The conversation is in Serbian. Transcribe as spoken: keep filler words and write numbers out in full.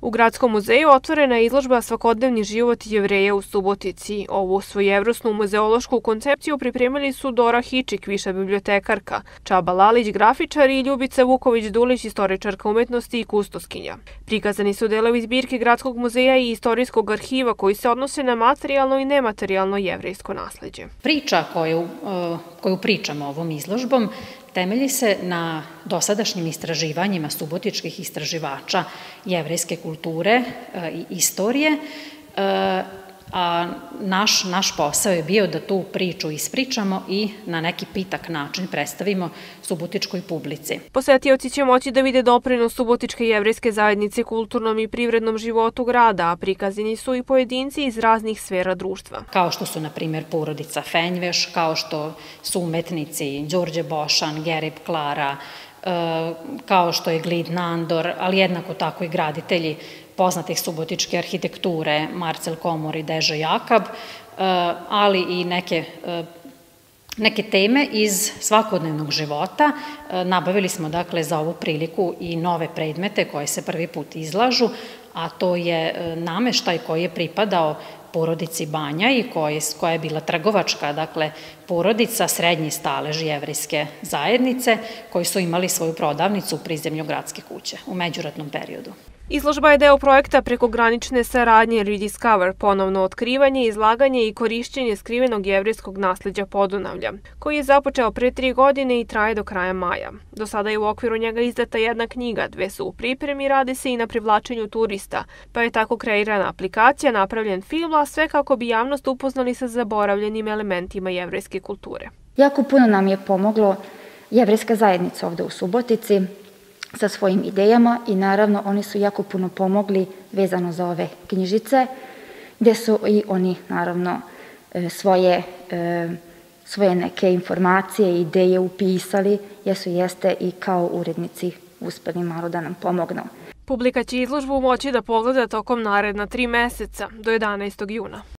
U Gradskom muzeju otvorena je izložba Svakodnevni život Jevreja u Subotici. Ovu svojevrsnu muzeološku koncepciju pripremili su Dora Hičik, viša bibliotekarka, Čaba Lalić, grafičar i Ljubica Vuković-Dulić, istoričarka umetnosti i kustoskinja. Prikazani su delovi zbirke Gradskog muzeja i istorijskog arhiva koji se odnose na materijalno i nematerijalno jevrejsko nasleđe. Priča koju, koju pričamo ovom izložbom temelji se na dosadašnjim istraživanjima subotičkih istraživača jevrejske kulture i istorije, a naš, naš posao je bio da tu priču ispričamo i na neki pitak način predstavimo subotičkoj publici. Posetioci će moći da vide doprinos subotičke jevrejske zajednice kulturnom i privrednom životu grada, a prikazani su i pojedinci iz raznih sfera društva. Kao što su, na primjer, porodica Fenjveš, kao što su umetnici Đorđe Bošan, Gerib Klara, kao što je Glid Nandor, ali jednako tako i graditelji poznatih subotičke arhitekture, Marcel Komor i Deža Jakab, ali i neke, neke teme iz svakodnevnog života. Nabavili smo dakle za ovu priliku i nove predmete koje se prvi put izlažu, a to je nameštaj koji je pripadao porodici Banja i koja je bila trgovačka, dakle, porodica srednji stalež jevrejske zajednice koji su imali svoju prodavnicu u prizemlju Gradske kuće u međuratnom periodu. Izložba je deo projekta prekogranične saradnje Rediscover, ponovno otkrivanje, izlaganje i korišćenje skrivenog jevrejskog nasleđa Podunavlja, koji je započeo pre tri godine i traje do kraja maja. Do sada je u okviru njega izdata jedna knjiga, dve su u pripremi, radi se i na privlačenju turista, pa je tako kreirana aplikacija, napravljen film, a sve kako bi javnost upoznali sa zaboravljenim elementima jevrejske kulture. Jako puno nam je pomoglo jevrejska zajednica ovde u Subotici sa svojim idejama i naravno oni su jako puno pomogli vezano za ove knjižice, gde su i oni naravno svoje, svoje neke informacije i ideje upisali, jer su jeste i kao urednici uspeli malo da nam pomognu. Publika će izložbu moći da pogleda tokom naredna tri meseca do jedanaestog juna.